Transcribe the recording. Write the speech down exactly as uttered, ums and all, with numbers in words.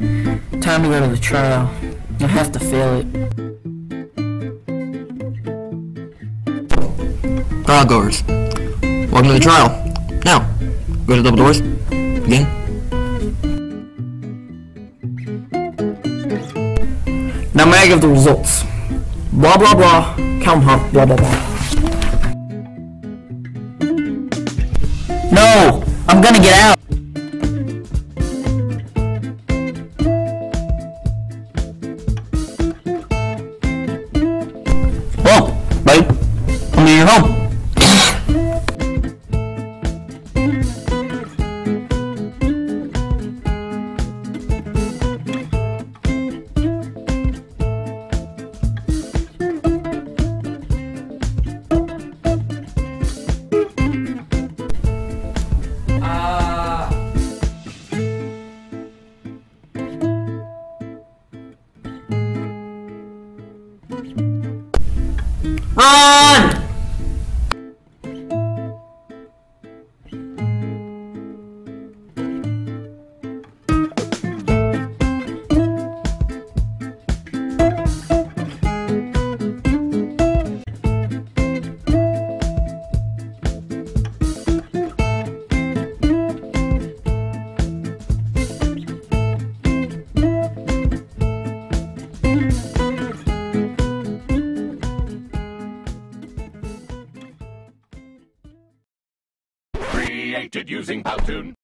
Time to go to the trial. I have to fail it. Trial goers, welcome to the trial. Now, go to double doors. Begin. Now may I give the results? Blah blah blah. Count hop. Blah blah blah. No! I'm gonna get out! Well, buddy, I'm in your home. Run! Created using Powtoon.